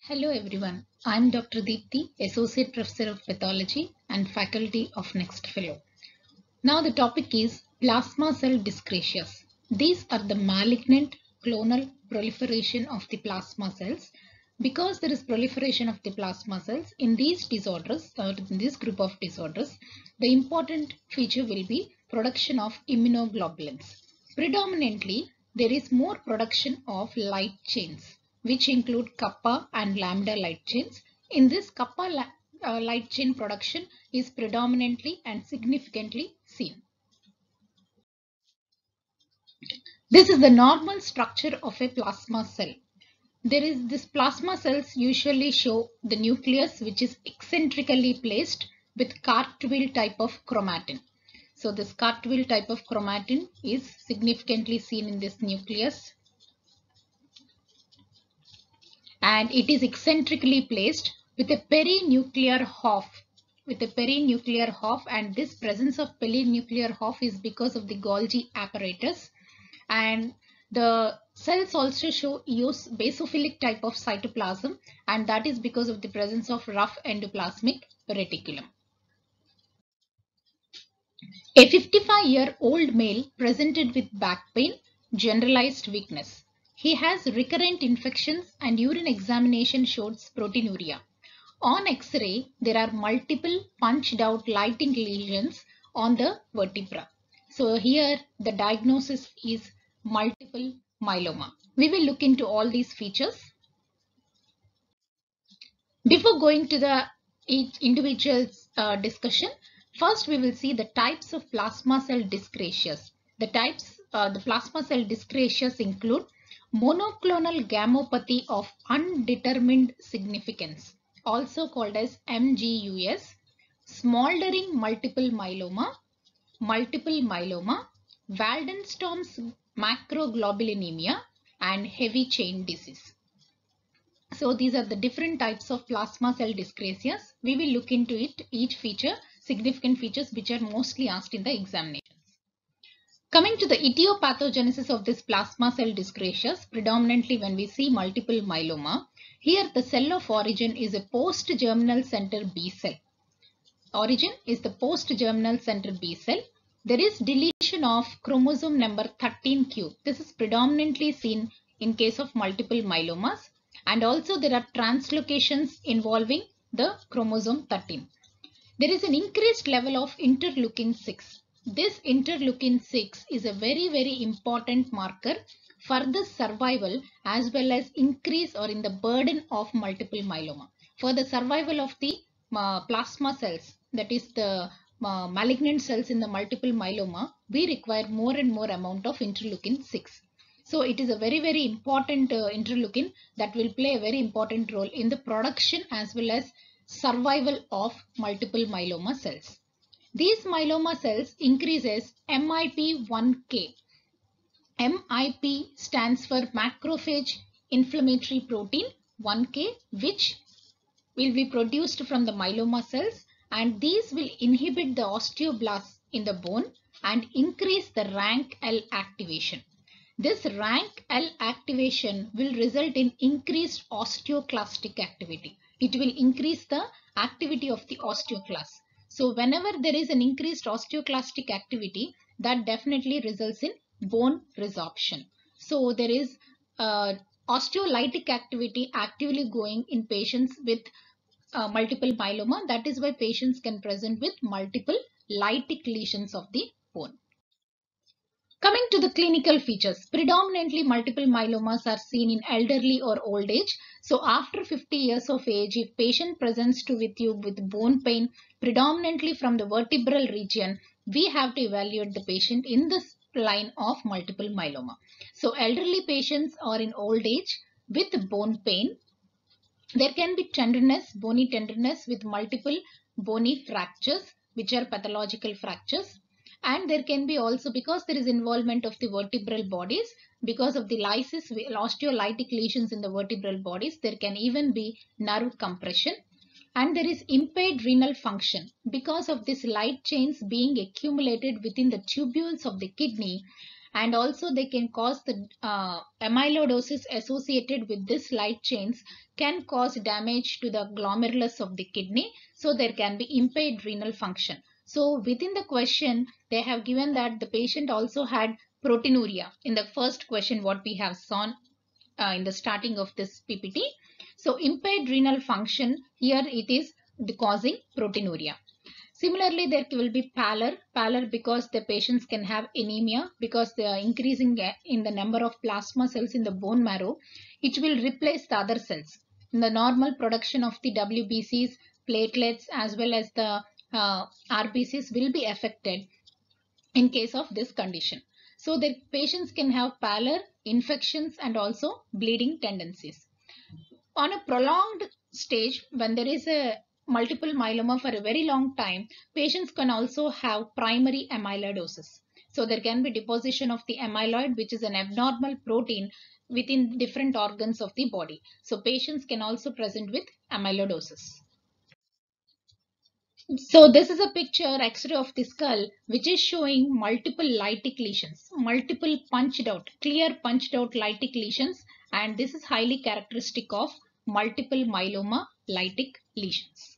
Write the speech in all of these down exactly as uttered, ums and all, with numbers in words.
Hello everyone, I am Doctor Deepthi, Associate Professor of Pathology and Faculty of NEXTFELLOW. Now the topic is plasma cell dyscrasias. These are the malignant clonal proliferation of the plasma cells. Because there is proliferation of the plasma cells in these disorders or in this group of disorders, the important feature will be production of immunoglobulins. Predominantly, there is more production of light chains, which include kappa and lambda light chains. In this kappa uh, light chain production is predominantly and significantly seen. This is the normal structure of a plasma cell. There is this plasma cells usually show the nucleus which is eccentrically placed with cartwheel type of chromatin. So this cartwheel type of chromatin is significantly seen in this nucleus. And it is eccentrically placed with a perinuclear half with a perinuclear half and this presence of perinuclear half is because of the Golgi apparatus, and the cells also show eos basophilic type of cytoplasm, and that is because of the presence of rough endoplasmic reticulum. A fifty-five year old male presented with back pain, generalized weakness. He has recurrent infections and urine examination shows proteinuria. On X-ray, there are multiple punched out lighting lesions on the vertebra. So here the diagnosis is multiple myeloma. We will look into all these features. Before going to the each individual uh, discussion, first we will see the types of plasma cell dyscrasias. The types, uh, the plasma cell dyscrasias include monoclonal gammopathy of undetermined significance, also called as M G U S, smoldering multiple myeloma, multiple myeloma, Waldenstrom's macroglobulinemia, and heavy chain disease. So these are the different types of plasma cell dyscrasias. We will look into it, each feature, significant features which are mostly asked in the examinations. Coming to the etiopathogenesis of this plasma cell dyscrasias, predominantly when we see multiple myeloma, here the cell of origin is a post-germinal center B cell. Origin is the post-germinal center B cell. There is deletion of chromosome number thirteen q. This is predominantly seen in case of multiple myelomas, and also there are translocations involving the chromosome thirteen. There is an increased level of interleukin six. This interleukin six is a very very important marker for the survival as well as increase or in the burden of multiple myeloma. For the survival of the uh, plasma cells, that is the uh, malignant cells in the multiple myeloma, we require more and more amount of interleukin six. So it is a very very important uh, interleukin that will play a very important role in the production as well as survival of multiple myeloma cells. These myeloma cells increases M I P one K. M I P stands for macrophage inflammatory protein one K, which will be produced from the myeloma cells, and these will inhibit the osteoblasts in the bone and increase the rank L activation. This rank L activation will result in increased osteoclastic activity. It will increase the activity of the osteoclast. So whenever there is an increased osteoclastic activity, that definitely results in bone resorption. So there is uh, osteolytic activity actively going in patients with uh, multiple myeloma. That is why patients can present with multiple lytic lesions of the bone. Coming to the clinical features, predominantly multiple myelomas are seen in elderly or old age. So after fifty years of age, if patient presents to with you with bone pain, predominantly from the vertebral region, we have to evaluate the patient in this line of multiple myeloma. So elderly patients are in old age with bone pain. There can be tenderness, bony tenderness with multiple bony fractures, which are pathological fractures. And there can be also, because there is involvement of the vertebral bodies, because of the lysis, osteolytic lesions in the vertebral bodies, there can even be nerve compression. And there is impaired renal function. Because of this light chains being accumulated within the tubules of the kidney, and also they can cause the uh, amyloidosis associated with this light chains can cause damage to the glomerulus of the kidney, so there can be impaired renal function. So within the question they have given that the patient also had proteinuria in the first question what we have seen uh, in the starting of this P P T. So impaired renal function, here it is causing proteinuria. Similarly, there will be pallor, pallor because the patients can have anemia because they are increasing in the number of plasma cells in the bone marrow. It will replace the other cells. In the normal production of the W B Cs, platelets as well as the uh, R B Cs will be affected in case of this condition. So the patients can have pallor, infections and also bleeding tendencies. On a prolonged stage, when there is a multiple myeloma for a very long time, patients can also have primary amyloidosis. So there can be deposition of the amyloid, which is an abnormal protein within different organs of the body. So patients can also present with amyloidosis. So this is a picture X-ray of the skull which is showing multiple lytic lesions, multiple punched out, clear punched out lytic lesions, and this is highly characteristic of multiple myeloma lytic lesions.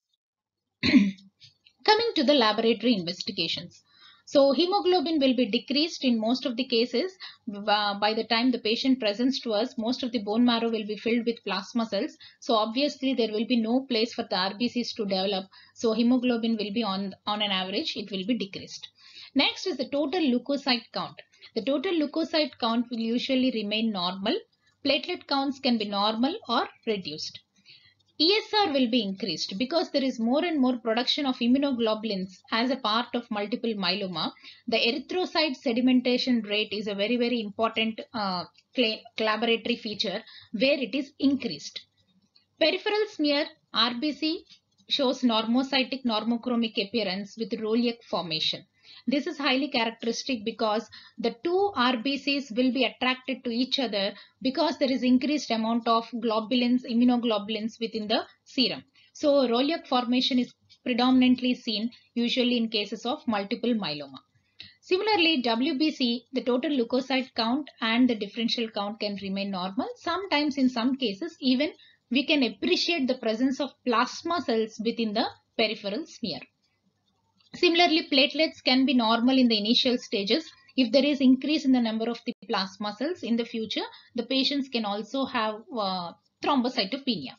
Coming to the laboratory investigations. So hemoglobin will be decreased in most of the cases. Uh, by the time the patient presents to us, most of the bone marrow will be filled with plasma cells. So obviously there will be no place for the R B Cs to develop. So hemoglobin will be on, on an average, it will be decreased. Next is the total leukocyte count. The total leukocyte count will usually remain normal. Platelet counts can be normal or reduced. E S R will be increased because there is more and more production of immunoglobulins as a part of multiple myeloma. The erythrocyte sedimentation rate is a very, very important uh, laboratory feature where it is increased. Peripheral smear R B C shows normocytic normochromic appearance with Roliak formation. This is highly characteristic because the two R B Cs will be attracted to each other because there is increased amount of globulins, immunoglobulins within the serum. So Roliak formation is predominantly seen usually in cases of multiple myeloma. Similarly, W B C, the total leukocyte count and the differential count can remain normal. Sometimes in some cases even we can appreciate the presence of plasma cells within the peripheral smear. Similarly, platelets can be normal in the initial stages. If there is increase in the number of the plasma cells in the future, the patients can also have uh, thrombocytopenia.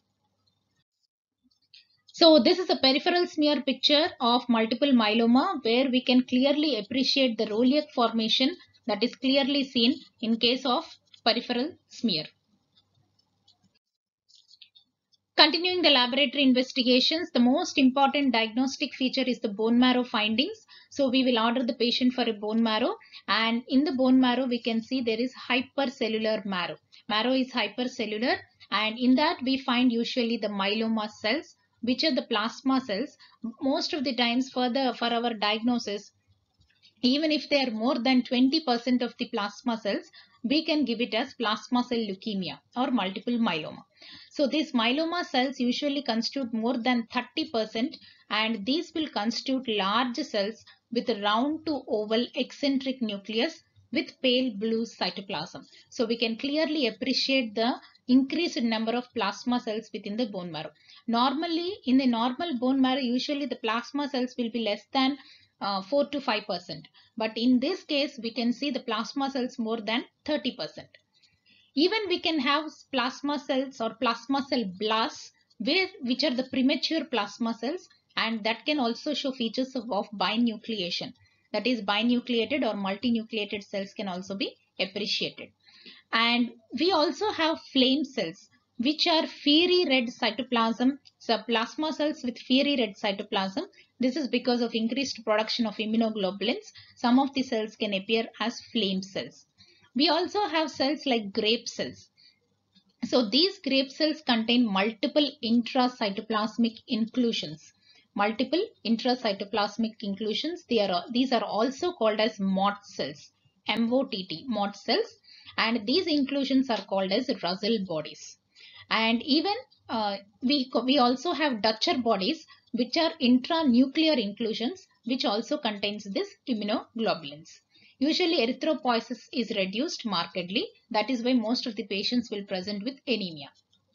So this is a peripheral smear picture of multiple myeloma where we can clearly appreciate the Roliak formation that is clearly seen in case of peripheral smear. Continuing the laboratory investigations, the most important diagnostic feature is the bone marrow findings. So we will order the patient for a bone marrow, and in the bone marrow we can see there is hypercellular marrow. Marrow is hypercellular, and in that we find usually the myeloma cells, which are the plasma cells. Most of the times for the for our diagnosis, even if they are more than twenty percent of the plasma cells, we can give it as plasma cell leukemia or multiple myeloma. So these myeloma cells usually constitute more than thirty percent, and these will constitute large cells with a round to oval eccentric nucleus with pale blue cytoplasm. So we can clearly appreciate the increased number of plasma cells within the bone marrow. Normally, in the normal bone marrow, usually the plasma cells will be less than Uh, four to five percent, but in this case we can see the plasma cells more than thirty percent. Even we can have plasma cells or plasma cell blasts where, which are the premature plasma cells, and that can also show features of, of binucleation, that is binucleated or multinucleated cells can also be appreciated. And we also have flame cells which are fiery red cytoplasm, so plasma cells with fiery red cytoplasm. This is because of increased production of immunoglobulins. Some of the cells can appear as flame cells. We also have cells like grape cells. So these grape cells contain multiple intracytoplasmic inclusions. Multiple intracytoplasmic inclusions. They are, these are also called as Mott cells. M O T T, Mott cells. And these inclusions are called as Russell bodies. And even uh, we, we also have Dutcher bodies, which are intranuclear inclusions, which also contains this immunoglobulins. usually erythropoiesis is reduced markedly. That is why most of the patients will present with anemia.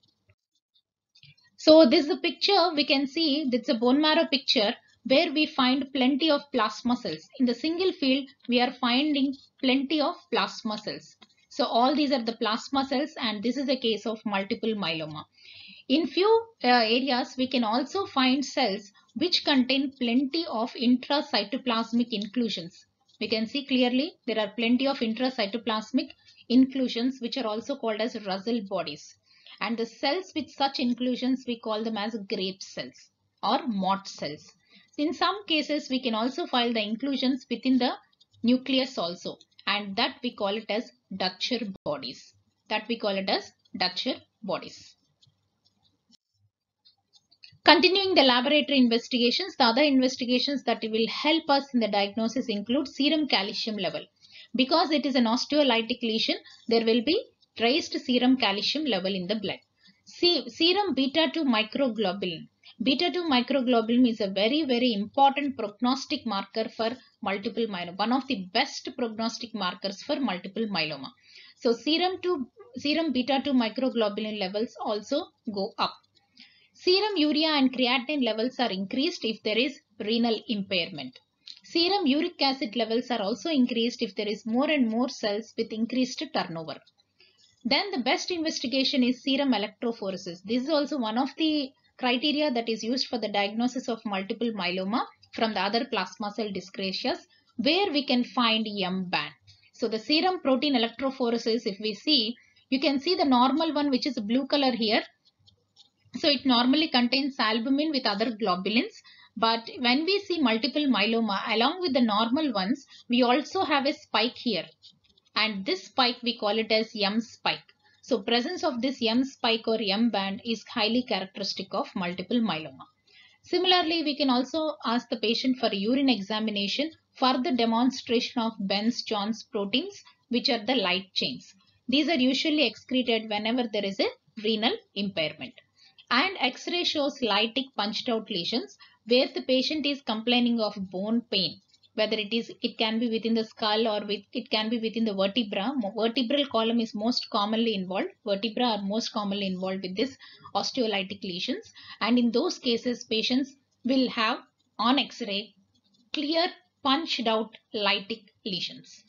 So this is a picture. We can see that's a bone marrow picture where we find plenty of plasma cells. In the single field, we are finding plenty of plasma cells. So all these are the plasma cells, and this is a case of multiple myeloma. In few uh, areas, we can also find cells which contain plenty of intracytoplasmic inclusions. We can see clearly there are plenty of intracytoplasmic inclusions which are also called as Russell bodies. And the cells with such inclusions, we call them as grape cells or Mott cells. In some cases, we can also find the inclusions within the nucleus also, and that we call it as Dutcher bodies. That we call it as Dutcher bodies. Continuing the laboratory investigations, the other investigations that will help us in the diagnosis include serum calcium level. Because it is an osteolytic lesion, there will be raised serum calcium level in the blood. See, serum beta two microglobulin. Beta two microglobulin is a very, very important prognostic marker for multiple myeloma. One of the best prognostic markers for multiple myeloma. So serum, to, serum beta two microglobulin levels also go up. Serum urea and creatinine levels are increased if there is renal impairment. Serum uric acid levels are also increased if there is more and more cells with increased turnover. Then the best investigation is serum electrophoresis. This is also one of the criteria that is used for the diagnosis of multiple myeloma from the other plasma cell dyscrasias, where we can find M band. So the serum protein electrophoresis, if we see, you can see the normal one, which is blue color here. So it normally contains albumin with other globulins, but when we see multiple myeloma, along with the normal ones, we also have a spike here, and this spike we call it as M spike. So presence of this M spike or M band is highly characteristic of multiple myeloma. Similarly, we can also ask the patient for urine examination for the demonstration of Bence-Jones proteins, which are the light chains. These are usually excreted whenever there is a renal impairment. And X-ray shows lytic punched out lesions where the patient is complaining of bone pain, whether it is it can be within the skull or with it can be within the vertebra. Vertebral column is most commonly involved. Vertebra are most commonly involved with this osteolytic lesions, and in those cases patients will have on X-ray clear punched out lytic lesions.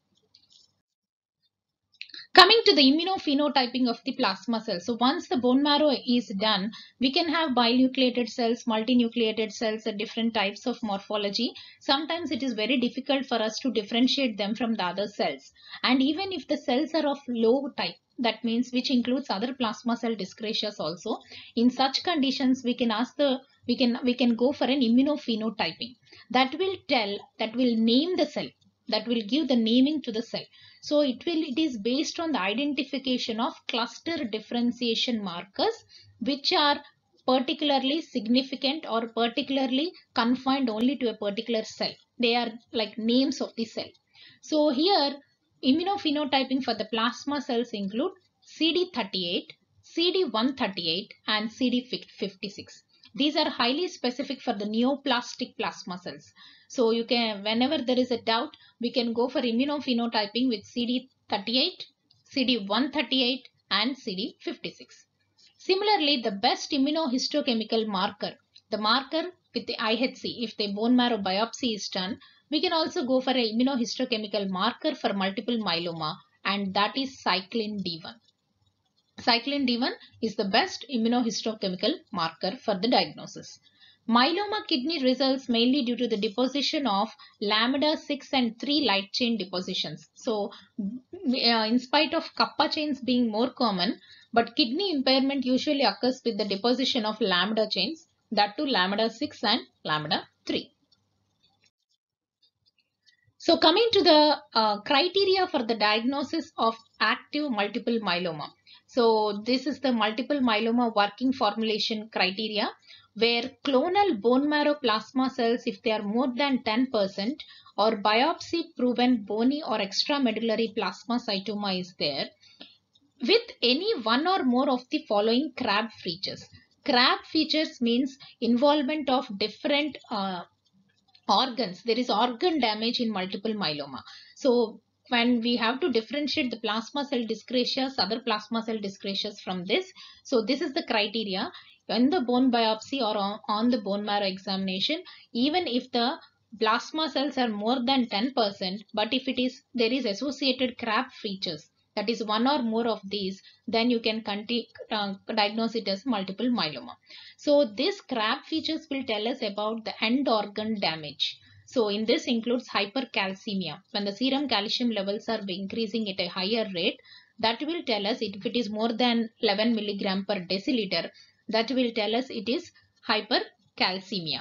Coming to the immunophenotyping of the plasma cells. So once the bone marrow is done, we can have binucleated cells, multinucleated cells, and different types of morphology. Sometimes it is very difficult for us to differentiate them from the other cells. And even if the cells are of low type, that means which includes other plasma cell dyscrasias also, in such conditions we can ask the we can we can go for an immunophenotyping. That will tell, that will name the cell, that will give the naming to the cell. So it will it is based on the identification of cluster differentiation markers which are particularly significant or particularly confined only to a particular cell. They are like names of the cell. So here immunophenotyping for the plasma cells include C D thirty-eight, C D one thirty-eight and C D fifty-six. These are highly specific for the neoplastic plasma cells. So you can, whenever there is a doubt, we can go for immunophenotyping with C D thirty-eight, C D one thirty-eight and C D fifty-six. Similarly, the best immunohistochemical marker, the marker with the I H C, if the bone marrow biopsy is done, we can also go for an immunohistochemical marker for multiple myeloma, and that is cyclin D one. Cyclin D one is the best immunohistochemical marker for the diagnosis. Myeloma kidney results mainly due to the deposition of lambda six and three light chain depositions. So, uh, in spite of kappa chains being more common, but kidney impairment usually occurs with the deposition of lambda chains, that too lambda six and lambda three. So, coming to the uh, criteria for the diagnosis of active multiple myeloma. So, this is the multiple myeloma working formulation criteria, where clonal bone marrow plasma cells, if they are more than ten percent, or biopsy proven bony or extramedullary plasmacytoma is there, with any one or more of the following C R A B features. C R A B features means involvement of different uh, organs. There is organ damage in multiple myeloma. So when we have to differentiate the plasma cell dyscrasias, other plasma cell dyscrasias from this, so this is the criteria in the bone biopsy or on, on the bone marrow examination. Even if the plasma cells are more than ten percent, but if it is there is associated crab features, that is one or more of these, then you can uh, diagnose it as multiple myeloma. So this crab features will tell us about the end organ damage. So in this includes hypercalcemia. When the serum calcium levels are increasing at a higher rate, that will tell us if it is more than eleven milligram per deciliter, that will tell us it is hypercalcemia.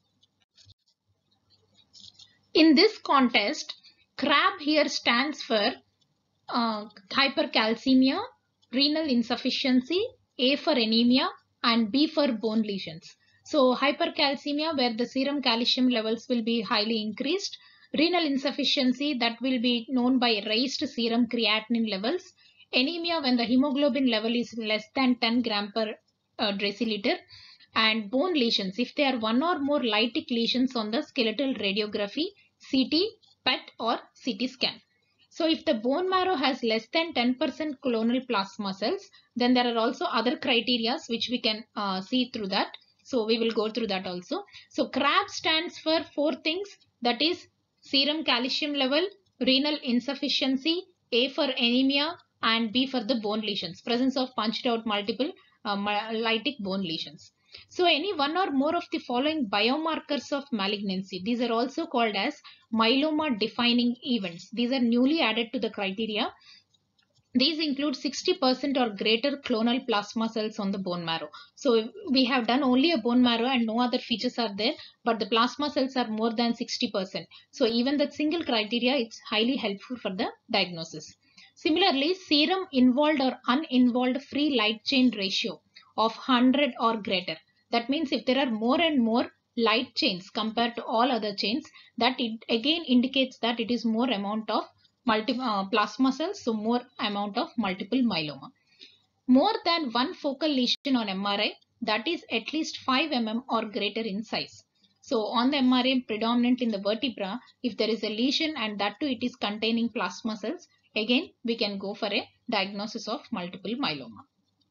In this context, crab here stands for uh, hypercalcemia, renal insufficiency, A for anemia, and B for bone lesions. So hypercalcemia, where the serum calcium levels will be highly increased. Renal insufficiency, that will be known by raised serum creatinine levels. Anemia, when the hemoglobin level is less than ten gram per uh, deciliter. And bone lesions, if there are one or more lytic lesions on the skeletal radiography, C T, P E T or C T scan. So if the bone marrow has less than ten percent clonal plasma cells, then there are also other criteria which we can uh, see through that. So we will go through that also. So crab stands for four things, that is serum calcium level, renal insufficiency, A for anemia, and B for the bone lesions, presence of punched out multiple uh, lytic bone lesions. So any one or more of the following biomarkers of malignancy, these are also called as myeloma defining events. These are newly added to the criteria. These include sixty percent or greater clonal plasma cells on the bone marrow. So we have done only a bone marrow and no other features are there, but the plasma cells are more than sixty percent. So even that single criteria, it's highly helpful for the diagnosis. Similarly, serum involved or uninvolved free light chain ratio of one hundred or greater. That means if there are more and more light chains compared to all other chains, that it again indicates that it is more amount of multi uh, plasma cells, so more amount of multiple myeloma. More than one focal lesion on M R I, that is at least five millimeters or greater in size. So on the M R I, predominant in the vertebra, if there is a lesion and that too it is containing plasma cells, again we can go for a diagnosis of multiple myeloma.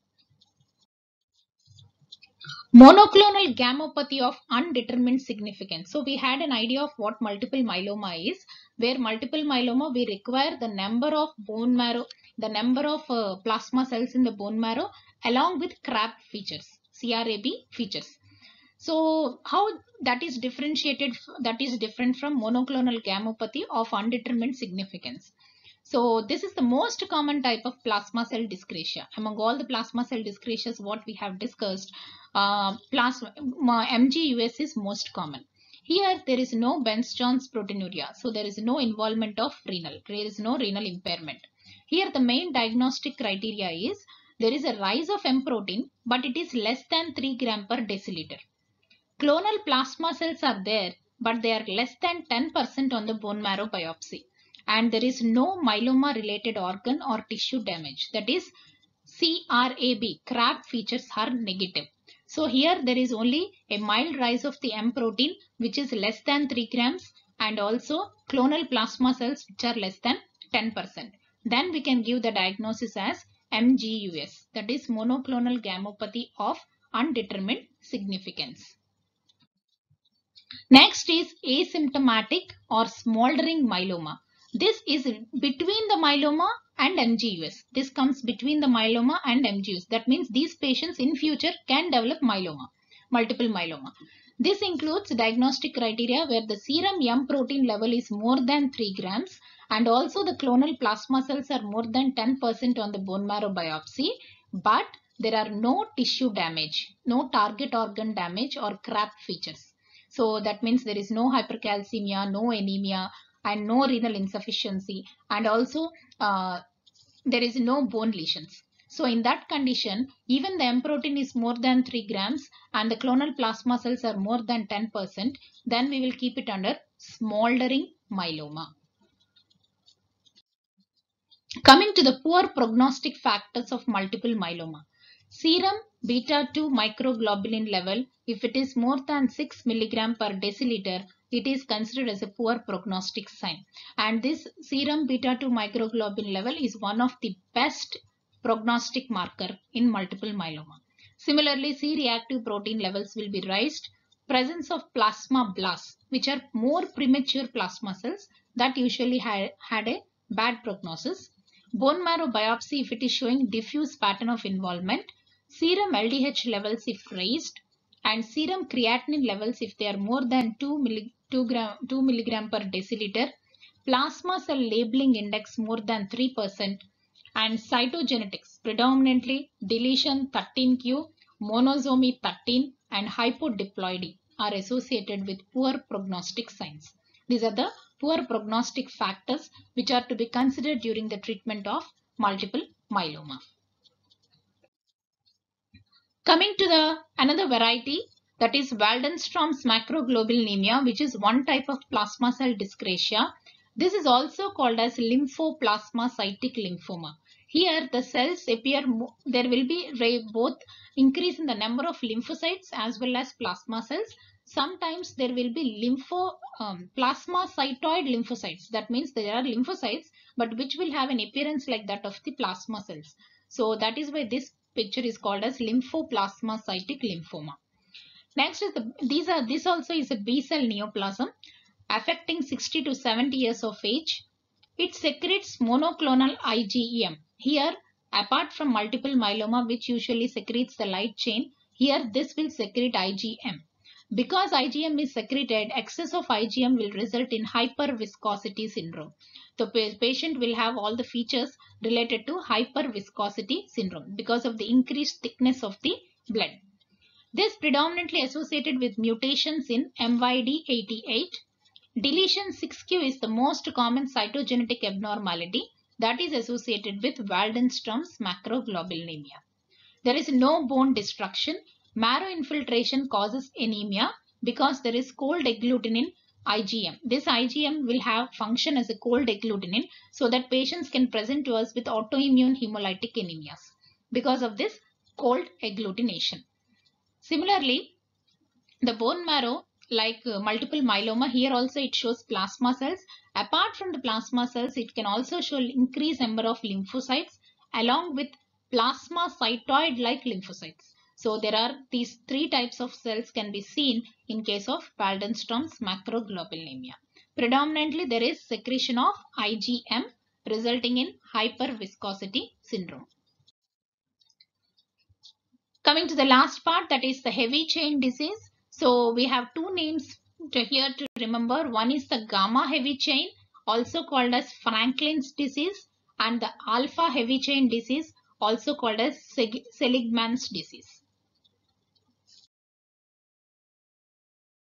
Monoclonal gammopathy of undetermined significance. So we had an idea of what multiple myeloma is, where multiple myeloma we require the number of bone marrow, the number of uh, plasma cells in the bone marrow along with crab features, C R A B features. So how that is differentiated, that is different from monoclonal gammopathy of undetermined significance. So this is the most common type of plasma cell dyscrasia. Among all the plasma cell dyscrasias what we have discussed, uh, plasma, M G U S is most common. Here there is no Bence-Jones proteinuria, so there is no involvement of renal, there is no renal impairment. Here the main diagnostic criteria is there is a rise of M protein, but it is less than three gram per deciliter. Clonal plasma cells are there, but they are less than ten percent on the bone marrow biopsy. And there is no myeloma related organ or tissue damage, that is C R A B, crab features are negative. So here there is only a mild rise of the M protein which is less than three grams and also clonal plasma cells which are less than ten percent. Then we can give the diagnosis as M G U S, that is monoclonal gammopathy of undetermined significance. Next is asymptomatic or smoldering myeloma. This is between the myeloma and M G U S. This comes between the myeloma and M G U S. That means these patients in future can develop myeloma, multiple myeloma. This includes diagnostic criteria where the serum M protein level is more than three grams and also the clonal plasma cells are more than ten percent on the bone marrow biopsy, but there are no tissue damage, no target organ damage or crab features. So that means there is no hypercalcemia, no anemia, and no renal insufficiency, and also uh, there is no bone lesions. So in that condition, even the M protein is more than three grams and the clonal plasma cells are more than ten percent, then we will keep it under smoldering myeloma. Coming to the poor prognostic factors of multiple myeloma. Serum beta two microglobulin level, if it is more than six milligram per deciliter, it is considered as a poor prognostic sign. And this serum beta two microglobulin level is one of the best prognostic marker in multiple myeloma. Similarly, C-reactive protein levels will be raised. Presence of plasma blasts, which are more premature plasma cells that usually had, had a bad prognosis. Bone marrow biopsy, if it is showing diffuse pattern of involvement. Serum L D H levels if raised, and serum creatinine levels if they are more than two milligram per deciliter. Plasma cell labeling index more than three percent. And cytogenetics, predominantly deletion thirteen q, monosomy thirteen, and hypodiploidy are associated with poor prognostic signs. These are the poor prognostic factors which are to be considered during the treatment of multiple myeloma. Coming to the another variety, that is Waldenstrom's macroglobulinemia, which is one type of plasma cell dyscrasia. This is also called as lymphoplasmacytic lymphoma. Here the cells appear, there will be both increase in the number of lymphocytes as well as plasma cells. Sometimes there will be lympho, um, plasmacytoid lymphocytes. That means there are lymphocytes but which will have an appearance like that of the plasma cells. So that is why this picture is called as lymphoplasmacytic lymphoma. Next is the, these are this also is a B cell neoplasm affecting sixty to seventy years of age. It secretes monoclonal I G M. Here, apart from multiple myeloma, which usually secretes the light chain, here this will secrete I G M. Because I G M is secreted, excess of I G M will result in hyperviscosity syndrome. The patient will have all the features related to hyperviscosity syndrome because of the increased thickness of the blood. This predominantly associated with mutations in M Y D eighty-eight. Deletion six q is the most common cytogenetic abnormality that is associated with Waldenstrom's macroglobulinemia. There is no bone destruction. Marrow infiltration causes anemia because there is cold agglutinin I G M. This I G M will have function as a cold agglutinin so that patients can present to us with autoimmune hemolytic anemias because of this cold agglutination. Similarly, the bone marrow, like uh, multiple myeloma, here also it shows plasma cells. Apart from the plasma cells, it can also show increased number of lymphocytes along with plasmacytoid-like lymphocytes. So there are these three types of cells can be seen in case of Waldenstrom's macroglobulinemia. Predominantly there is secretion of I G M resulting in hyperviscosity syndrome. Coming to the last part, that is the heavy chain disease. So we have two names to here to remember. One is the gamma heavy chain, also called as Franklin's disease, and the alpha heavy chain disease, also called as Seligman's disease.